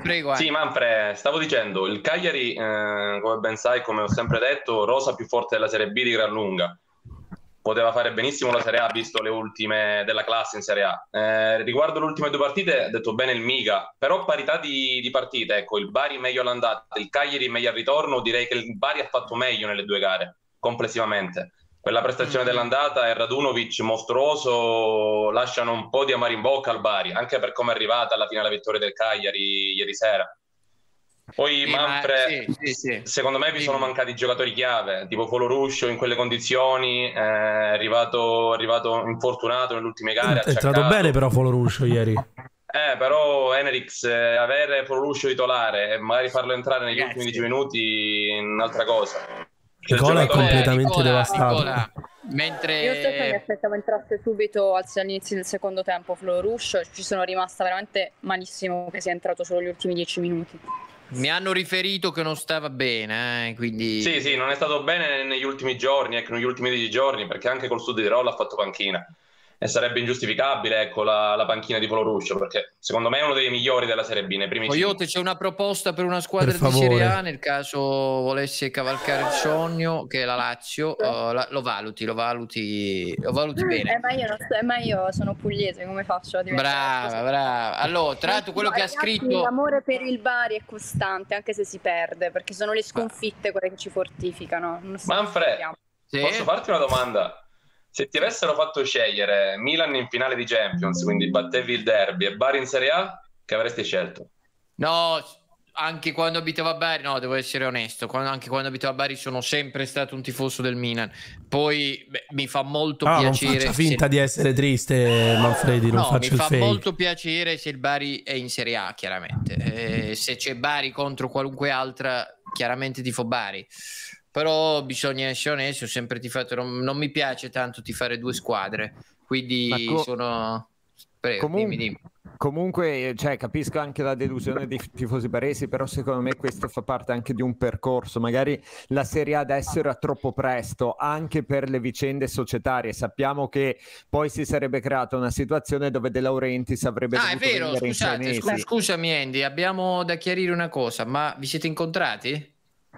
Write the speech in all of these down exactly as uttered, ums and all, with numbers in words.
Prego. Sì, Manfre, stavo dicendo, il Cagliari, eh, come ben sai, come ho sempre detto, rosa più forte della Serie B di gran lunga. Poteva fare benissimo la Serie A, visto le ultime della classe in Serie A. Eh, riguardo le ultime due partite, ha detto bene il Miga, però parità di, di partite, ecco, il Bari meglio all'andata, il Cagliari meglio al ritorno, direi che il Bari ha fatto meglio nelle due gare, complessivamente. Quella prestazione mm-hmm. dell'andata e Radunovic mostruoso lasciano un po' di amaro in bocca al Bari, anche per come è arrivata alla fine la vittoria del Cagliari ieri sera. Poi sì, Manfre, ma, sì, sì, sì. secondo me vi sono mancati giocatori chiave, tipo Folo Ruscio in quelle condizioni, è arrivato, arrivato infortunato nelle ultime gare. È entrato bene però Folo Ruscio ieri. Eh, però Enerix, eh, avere Folo Ruscio titolare e magari farlo entrare negli Ragazzi. ultimi dieci minuti è un'altra cosa. Nicola giocatore... è completamente Nicola, devastato. Nicola, mentre... Io stesso mi aspettavo entrasse subito all'inizio del secondo tempo Folo Ruscio, ci sono rimasta veramente malissimo che sia entrato solo gli ultimi dieci minuti. Mi hanno riferito che non stava bene, eh, quindi... Sì, sì, non è stato bene negli ultimi giorni, ecco, negli ultimi dieci giorni, perché anche col Sud Tirolo ha fatto panchina. E sarebbe ingiustificabile, ecco, la, la panchina di Folo Ruscio, perché secondo me è uno dei migliori della Serie B, nei primi Coyote, c'è una proposta per una squadra per di Serie A, nel caso volesse cavalcare il sogno, che è la Lazio, uh, la, lo valuti, lo valuti, lo valuti bene. Eh, ma, io non so, ma io sono pugliese, come faccio a diventare Brava, così? brava. Allora, tra l'altro quello no, che ragazzi, ha scritto... L'amore per il Bari è costante, anche se si perde, perché sono le sconfitte quelle che ci fortificano. Manfred, sì? posso farti una domanda? Se ti avessero fatto scegliere Milan in finale di Champions, quindi battevi il derby, e Bari in Serie A, che avresti scelto? No, anche quando abitavo a Bari, no, devo essere onesto, quando, anche quando abitavo a Bari sono sempre stato un tifoso del Milan. Poi beh, mi fa molto ah, piacere... non faccia finta se... di essere triste, Manfredi, non no, faccia il fake. mi fa molto piacere se il Bari è in Serie A, chiaramente. Eh, se c'è Bari contro qualunque altra, chiaramente tifo Bari. Però bisogna essere onesti, ho sempre tifato, non, non mi piace tanto tifare due squadre, quindi co sono... Prego, Comun dimmi, dimmi. Comunque, cioè, capisco anche la delusione dei tifosi baresi, però secondo me questo fa parte anche di un percorso. Magari la Serie A adesso era troppo presto, anche per le vicende societarie. Sappiamo che poi si sarebbe creata una situazione dove De Laurentiis avrebbe ah, dovuto è vero, vendere scusate, in scu scusami Andy, abbiamo da chiarire una cosa, ma vi siete incontrati?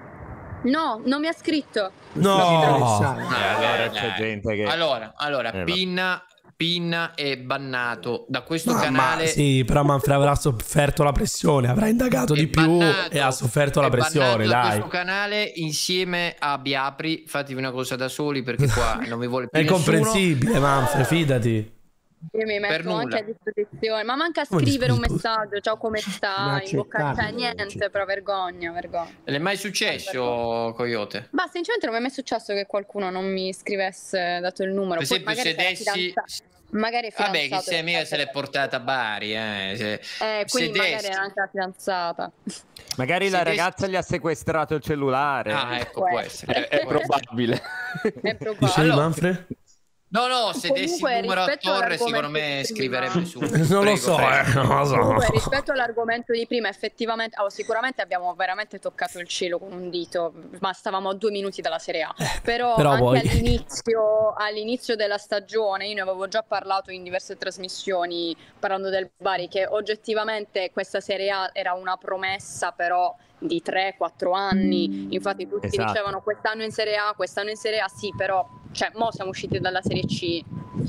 No, non mi ha scritto. No, no. Ah, allora c'è gente che... Allora, allora eh, Pinna, Pinna è bannato da questo ma, canale. Ma sì, però Manfred avrà sofferto la pressione, avrà indagato di più bannato, e ha sofferto la pressione, dai. Da questo canale insieme a Biapri, fatevi una cosa da soli perché qua non mi vuole più è nessuno. comprensibile, Manfred, fidati. Io mi metto anche a disposizione, ma manca a scrivere un messaggio, ciao come sta, in bocca, cioè niente, però vergogna, vergogna. Le è mai successo, Coyote? Ma sinceramente non mi è mai successo che qualcuno non mi scrivesse dato il numero. Per esempio se dessi... Magari vabbè, chi se mia se l'è portata a Bari, eh, se... eh quindi se magari dessi... era anche la fidanzata. Magari se la dessi... ragazza gli ha sequestrato il cellulare. Ah, ecco, può essere. È, è probabile. È probabile. Dicevi, Manfred? No, no, se dessi il numero a Torre secondo me scriverebbe su. Non prego, lo so, eh, non lo so. Comunque, rispetto all'argomento di prima, effettivamente, oh, sicuramente abbiamo veramente toccato il cielo con un dito, ma stavamo a due minuti dalla Serie A. Però, Però anche poi... all'inizio all'inizio della stagione, io ne avevo già parlato in diverse trasmissioni, parlando del Bari, che oggettivamente questa Serie A era una promessa, però di tre quattro anni. Infatti tutti esatto. dicevano quest'anno in Serie A, quest'anno in Serie A, sì, però cioè mo siamo usciti dalla Serie C,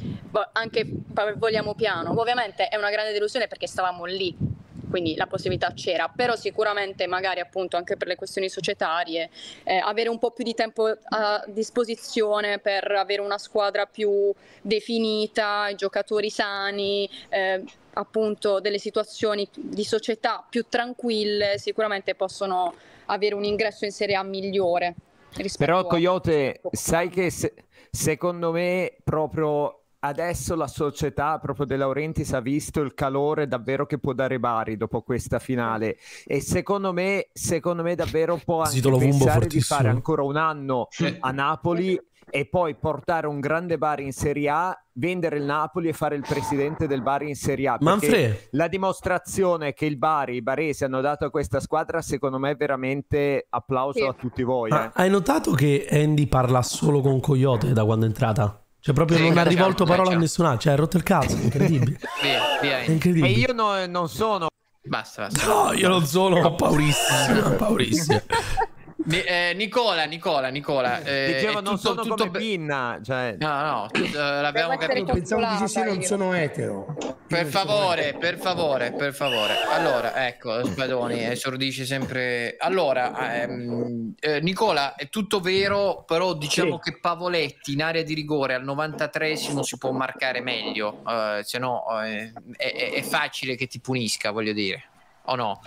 anche vogliamo piano. Ovviamente è una grande delusione perché stavamo lì, quindi la possibilità c'era, però sicuramente magari appunto anche per le questioni societarie eh, avere un po' più di tempo a disposizione per avere una squadra più definita, i giocatori sani, eh, appunto delle situazioni di società più tranquille, sicuramente possono avere un ingresso in Serie A migliore. Però Coyote, sai che se, secondo me proprio adesso la società proprio De Laurentiis ha visto il calore davvero che può dare Bari dopo questa finale e secondo me, secondo me davvero può anche pensare di fare ancora un anno a Napoli e poi portare un grande Bari in Serie A, vendere il Napoli e fare il presidente del Bari in Serie A. Manfred, la dimostrazione che il Bari, i baresi hanno dato a questa squadra, secondo me è veramente applauso sì. a tutti voi. Ma eh. hai notato che Andy parla solo con Coyote da quando è entrata? Cioè proprio sì, non ha rivolto ciao, parola ciao. a nessun altro, cioè ha rotto il cazzo, è incredibile. Via, via. È incredibile. E io no, non sono Basta, basta. No, io non sono, ho paurissimo, ho paurissimo. Ni- eh, Nicola, Nicola, Nicola. Eh, Dicevo, è non tutto, sono tutto come be- Pinna, cioè... No, no, tu- eh, l'abbiamo Devo essere capito. Pensavo dicessi non io. sono etero. Per favore, per favore, per favore. Allora, ecco, Spadoni esordisce sempre. Allora, ehm, eh, Nicola, è tutto vero, però diciamo Sì. che Pavoletti in area di rigore al novantatreesimo si può marcare meglio, eh, se no eh, è, è- è facile che ti punisca, voglio dire, o no?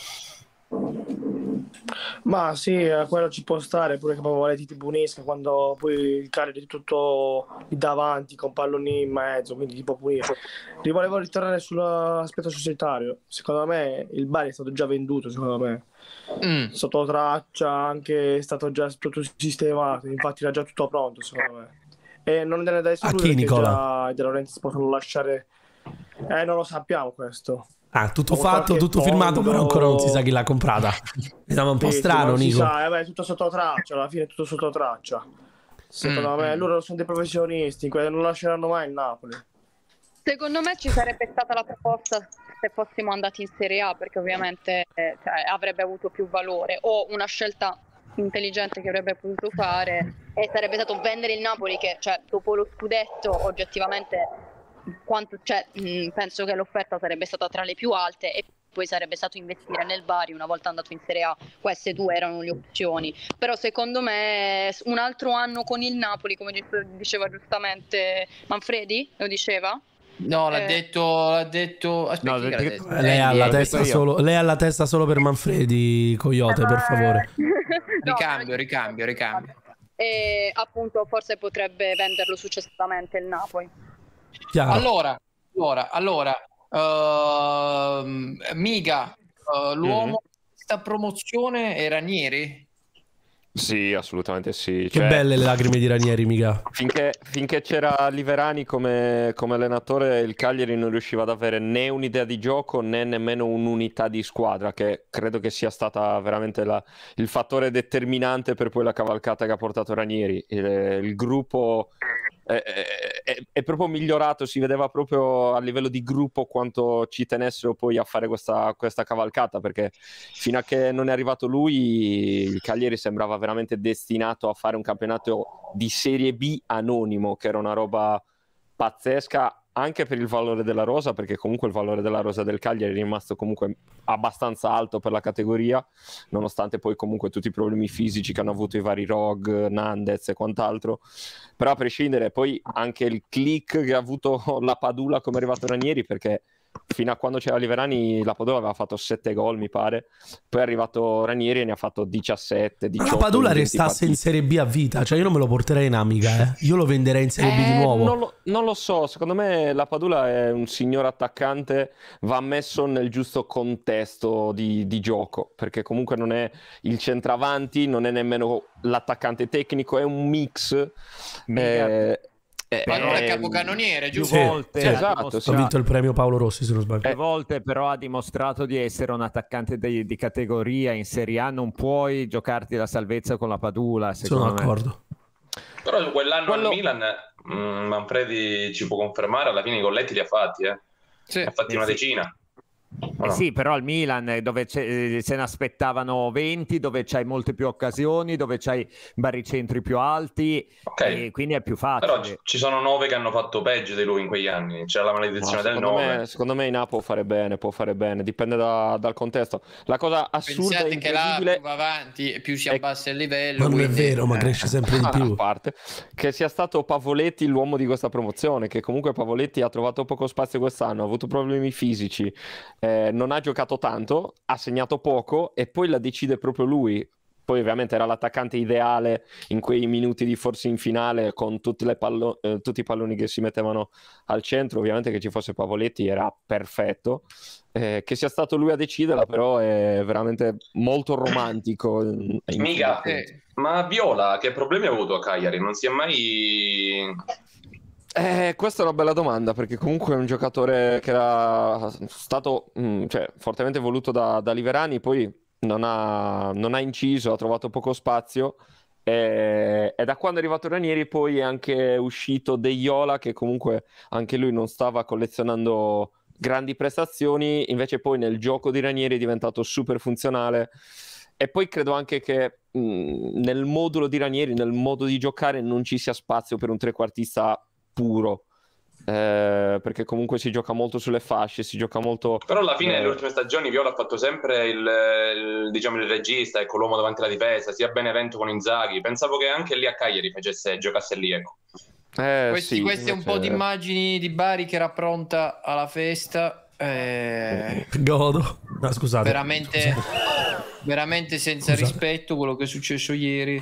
Ma sì, eh, quello ci può stare, pure che Pavoletti ti punisca quando poi il Cagliari è tutto lì davanti con palloni in mezzo, quindi ti può punire. Ri- Volevo ritornare sull'aspetto societario. Secondo me il Bari è stato già venduto, secondo me. Mm. Sotto traccia, anche è stato già tutto sistemato, infatti era già tutto pronto, secondo me. E non è da A escludere chi, che Nicola? già i De Laurentiis possono lasciare... Eh, non lo sappiamo questo. Ah, tutto Con fatto, qualche tutto firmato, però fondo- ancora non si sa chi l'ha comprata. Mi sembra un po' Sì, sì, strano, non si Nico. sa, eh, beh, è tutto sotto traccia, alla fine è tutto sotto traccia. Secondo Mm, me mm. loro sono dei professionisti, que- non lasceranno mai il Napoli. Secondo me ci sarebbe stata la proposta se fossimo andati in Serie A, perché ovviamente eh, cioè, avrebbe avuto più valore, o una scelta intelligente che avrebbe potuto fare e sarebbe stato vendere il Napoli, che cioè, dopo lo scudetto oggettivamente quanto, cioè, mh, penso che l'offerta sarebbe stata tra le più alte, e poi sarebbe stato investire nel Bari una volta andato in Serie A. Queste due erano le opzioni, però secondo me un altro anno con il Napoli, come diceva giustamente Manfredi, lo diceva? No, l'ha Eh. detto, l'ha detto. Aspetta, No, chi l'ha perché- detto? Lei ha, Andy, la eh, testa io. solo, lei ha la testa solo per Manfredi, Coyote, per favore. No, Ricambio, però- ricambio, ricambio. E appunto forse potrebbe venderlo successivamente il Napoli. Chiaro. Allora, allora, allora, ehm, Miga, eh, l'uomo di questa promozione è Ranieri? Sì, assolutamente sì. Che Cioè, belle le lacrime di Ranieri, mica. Finché, finché c'era Liverani come, come allenatore, il Cagliari non riusciva ad avere né un'idea di gioco né nemmeno un'unità di squadra, che credo che sia stata veramente la- il fattore determinante per poi la cavalcata che ha portato Ranieri. Il, il gruppo è, è- è- è proprio migliorato, si vedeva proprio a livello di gruppo quanto ci tenessero poi a fare questa, questa cavalcata, perché fino a che non è arrivato lui il Cagliari sembrava veramente destinato a fare un campionato di Serie B anonimo, che era una roba pazzesca anche per il valore della rosa, perché comunque il valore della rosa del Cagliari è rimasto comunque abbastanza alto per la categoria, nonostante poi comunque tutti i problemi fisici che hanno avuto i vari Rog, Nandez e quant'altro. Però a prescindere, poi anche il click che ha avuto la Padula come è arrivato Ranieri, perché fino a quando c'era Liverani la Padula aveva fatto sette gol mi pare, poi è arrivato Ranieri e ne ha fatto diciassette, Ma diciotto. la Padula in venti restasse in partite. Serie B a vita, cioè io non me lo porterei in amica, eh. Io lo venderei in Serie B di Eh, nuovo. Non lo, non lo so, secondo me la Padula è un signor attaccante, va messo nel giusto contesto di, di gioco, perché comunque non è il centravanti, non è nemmeno l'attaccante tecnico, è un mix. Mica- eh, eh, Ma allora è eh, capocannoniere, più giusto? Sì, volte sì, ha esatto, dimostrato- Ha vinto il premio Paolo Rossi, se non sbaglio. più volte però ha dimostrato di essere un attaccante di, di categoria. In Serie A non puoi giocarti la salvezza con la Padula, secondo Sono me. d'accordo. Però quell'anno Quello- al Milan, mm, Manfredi ci può confermare, alla fine i golletti li ha fatti, eh. Sì. Ne ha fatti Eh una sì. decina. O Eh no? sì, però al Milan, eh, dove c'è- eh, se ne aspettavano venti, dove c'hai molte più occasioni, dove c'hai baricentri più alti, Ok. e quindi è più Però facile. ci- ci sono nove che hanno fatto peggio di lui in quegli anni. C'era la No, maledizione del secondo, nove. me, secondo me Ina può fare bene, può fare bene, dipende da- dal contesto. La cosa assurda e Pensate che là incredibile più va avanti e più si è- abbassa il livello. Ma non è quindi- vero, ma eh. cresce sempre di Ah, più. a parte che sia stato Pavoletti l'uomo di questa promozione, che comunque Pavoletti ha trovato poco spazio quest'anno, ha avuto problemi fisici, eh, non ha giocato tanto, ha segnato poco e poi la decide proprio lui. Poi ovviamente era l'attaccante ideale in quei minuti di forse in finale, con tutte le pallo- eh, tutti i palloni che si mettevano al centro. Ovviamente che ci fosse Pavoletti era perfetto. Eh, che sia stato lui a deciderla però è veramente molto romantico in- in Mica, fin dei conti. Eh, ma Viola che problemi ha avuto a Cagliari? Non si è mai... Eh, questa è una bella domanda, perché comunque è un giocatore che era stato mm, cioè, fortemente voluto da, da Liverani, poi non ha, non ha inciso, ha trovato poco spazio, e, e da quando è arrivato Ranieri poi è anche uscito De Iola, che comunque anche lui non stava collezionando grandi prestazioni, invece poi nel gioco di Ranieri è diventato super funzionale. E poi credo anche che mh, nel modulo di Ranieri, nel modo di giocare, non ci sia spazio per un trequartista puro, eh, perché comunque si gioca molto sulle fasce, si gioca molto... Però alla fine, eh... nelle ultime stagioni, Viola ha fatto sempre il, il, diciamo, il regista, ecco, l'uomo davanti alla difesa, sia Benevento con Inzaghi. Pensavo che anche lì a Cagliari facesse, giocasse lì, ecco. Eh, Questi, sì, queste un invece... po' di immagini di Bari che era pronta alla festa. Eh... Godo. No, scusate. Veramente, Scusate. veramente senza Scusate. rispetto quello che è successo ieri.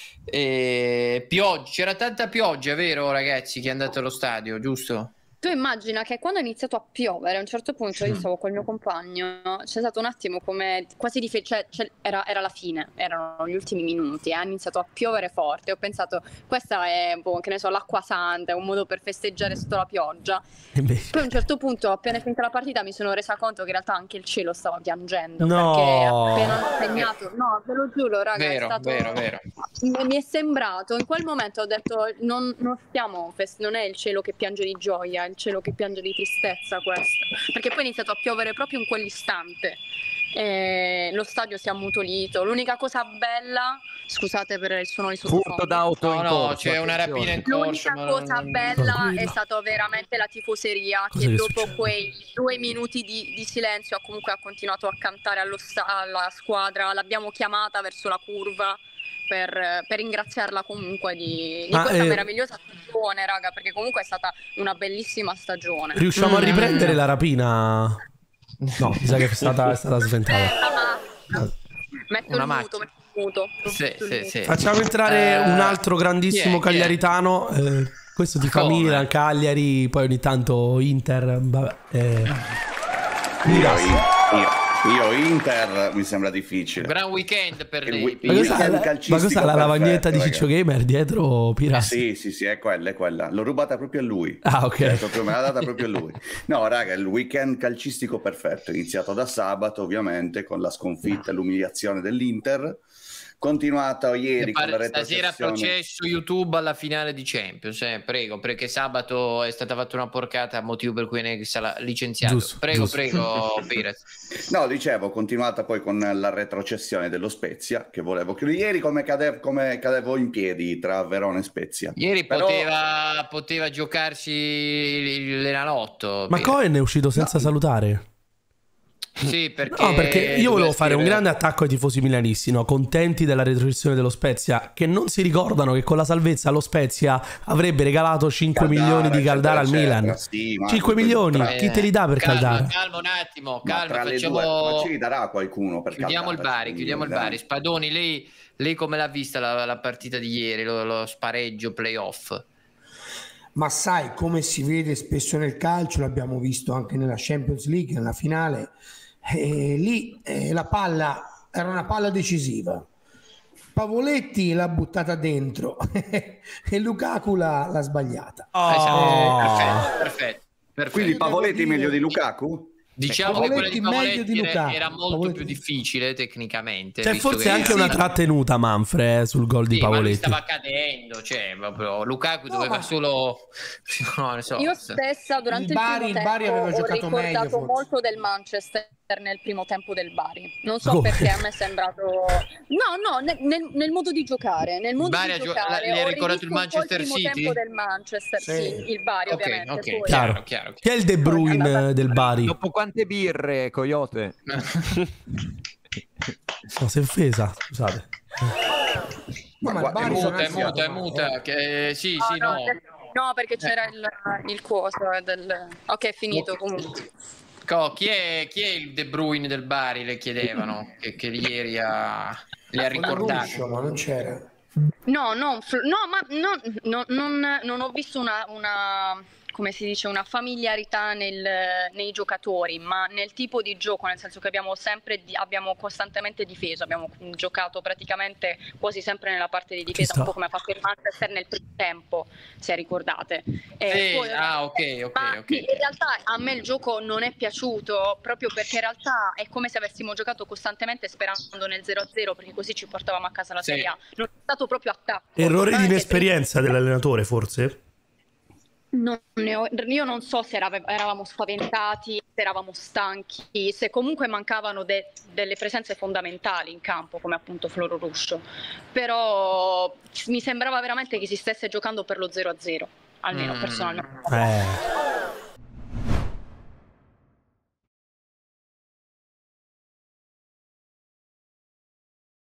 E... Pioggia, c'era tanta pioggia, è vero ragazzi, che è andato allo stadio, giusto? Tu immagina che quando è iniziato a piovere, a un certo punto io stavo col mio compagno, c'è stato un attimo come quasi di fe- cioè, cioè, era, era la fine, erano gli ultimi minuti, ha iniziato a piovere forte. Ho pensato, questa è, boh, che ne so, l'acqua santa, è un modo per festeggiare sotto la pioggia. Invece... Poi a un certo punto, appena finita la partita, mi sono resa conto che in realtà anche il cielo stava piangendo. No. Perché appena hanno segnato, no, ve lo giuro, raga, Vero, è stato... vero, vero. Mi, mi è sembrato, in quel momento ho detto, non, non stiamo, fest- non è il cielo che piange di gioia, è il cielo che piange di tristezza questo, perché poi è iniziato a piovere proprio in quell'istante e lo stadio si è ammutolito. L'unica cosa bella, scusate per il suono di sottofondo, Furto d'auto No, in no, corso, c'è una attenzione. rapina in corso. l'unica ma cosa non- bella Tranquillo. è stata veramente la tifoseria Cosa che gli è dopo successo? quei due minuti di, di silenzio ha comunque ha continuato a cantare allo sta- alla squadra. L'abbiamo chiamata verso la curva per, per ringraziarla comunque di, di Ma, questa eh, meravigliosa stagione, raga, perché comunque è stata una bellissima stagione. Riusciamo a Mm. riprendere la rapina? No, mi sa che è stata, è stata sventata. Metto Una il macchina. muto, metto il muto. Sì, Metto il sì, muto. sì. Facciamo entrare Eh, un altro chi grandissimo è, chi è? cagliaritano. eh, questo ti fa Come? Milan, Cagliari, poi ogni tanto Inter. Vabbè, eh. Io, Milan. io- io Inter mi sembra difficile. Gran weekend per Il lei. wi- Ma il cos'ha, weekend la, ma calcistico cos'à la lavagnetta di perfetto, Ciccio ragazzi. Gamer dietro, Pirassi? Sì, sì, sì, è quella, è quella. L'ho rubata proprio a lui. Ah, ok. Cioè, proprio me l'ha data proprio a lui. No, raga, il weekend calcistico perfetto. È iniziato da sabato, ovviamente, con la sconfitta e l'umiliazione dell'Inter. Continuato ieri con la Stasera retrocessione. processo YouTube alla finale di Champions, eh, prego, perché sabato è stata fatta una porcata, motivo per cui ne sarà licenziato. Giusto, prego, giusto. prego, Pires. No, dicevo, continuata poi con la retrocessione dello Spezia, che volevo chiudere. Ieri come, cade- come cadevo in piedi tra Verona e Spezia. Ieri Però- poteva, poteva giocarsi il- l'Enalotto. Ma Pires. Cohen è uscito senza salutare. Sì, perché, No, perché io volevo doveva fare un scrivere- grande attacco ai tifosi milanisti, no? Contenti della retrocessione dello Spezia, che non si ricordano che con la salvezza lo Spezia avrebbe regalato cinque Caldara, milioni di Caldara al eccetera, Milan. eccetera. Sì, ma cinque milioni, tra- chi te li dà per calma, Caldara? Calma un attimo, ma calma, tra le facciamo... due, ma ci li darà qualcuno per Chiudiamo il Caldara, Bari, cinque chiudiamo il milioni, Bari. Spadoni, lei, lei come l'ha vista la, la partita di ieri, lo, lo spareggio playoff? Ma sai, come si vede spesso nel calcio, l'abbiamo visto anche nella Champions League, nella finale, eh, lì eh, la palla era una palla decisiva. Pavoletti l'ha buttata dentro e Lukaku l'ha, l'ha sbagliata. Oh. Perfetto, perfetto, perfetto. Quindi Pavoletti Devo meglio dire- di Lukaku? Diciamo che quella Pavoletti di meglio Pavoletti di era, Lukaku. era molto Pavoletti- più difficile tecnicamente. C'è visto forse che- anche una trattenuta Manfred eh, sul gol di Sì, ma lui Pavoletti. stava cadendo, cioè proprio Lukaku No, doveva ma- solo no, non so. Io stessa durante Il il, Bari- primo il Bari tempo aveva ho giocato meglio, ricordato forse. molto del Manchester nel primo tempo del Bari. Non so Come? perché a me è sembrato no, no, nel, nel- nel modo di giocare, nel modo Bari di ha gio- giocare. le ha Ho ricordato il rivisto un po' Manchester primo City? tempo del Manchester, Sì. sì, il Bari Ok, ovviamente. ok, poi- Chiaro. chiaro, chiaro, Chi è il De Bruyne del Bari? Dopo quante birre, Coyote? No, si è offesa, scusate. No, ma il È È Bari sono muta, è anziano, muta, è ma- muta. Che... Sì, No, sì, no, no. no, perché c'era il, il coso del... Ok, è finito comunque. Co, chi, è, chi è il De Bruyne del Bari? Le chiedevano che, che ieri ha, le ha ricordato. Ruscio, ma non c'era. No, non fl- no, ma no, no, non, non ho visto una, una, come si dice, una familiarità nel- nei giocatori, ma nel tipo di gioco, nel senso che abbiamo sempre, di- abbiamo costantemente difeso, abbiamo giocato praticamente quasi sempre nella parte di difesa, sta. un po' come ha fatto il Manchester nel primo tempo, se ricordate. E Sì, poi- ah, ok, ok, ma ok. in realtà a me il gioco non è piaciuto proprio perché in realtà è come se avessimo giocato costantemente sperando nel zero a zero, perché così ci portavamo a casa la Sì. Serie A. Non è stato proprio attacco. Errore di Veramente inesperienza dell'allenatore, forse? Non ne ho- io non so se era- eravamo spaventati, se eravamo stanchi, se comunque mancavano de- delle presenze fondamentali in campo, come appunto Floro Ruscio. Però mi sembrava veramente che si stesse giocando per lo zero a zero, almeno Mm. personalmente. Eh.